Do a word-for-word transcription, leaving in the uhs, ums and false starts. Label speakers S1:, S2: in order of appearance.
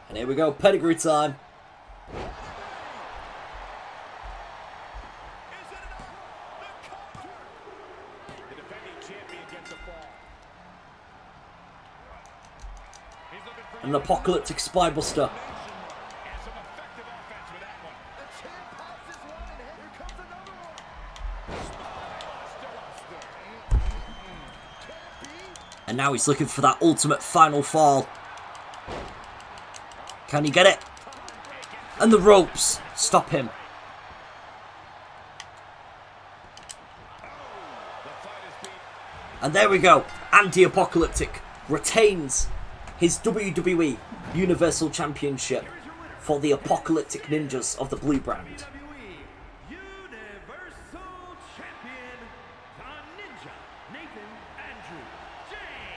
S1: And here we go, pedigree time. An Apocalyptic Spybuster. And now he's looking for that ultimate final fall. Can he get it? And the ropes stop him. And there we go. Anti-Apocalyptic retains his W W E Universal Championship for the Apocalyptic Ninjas of the Blue Brand.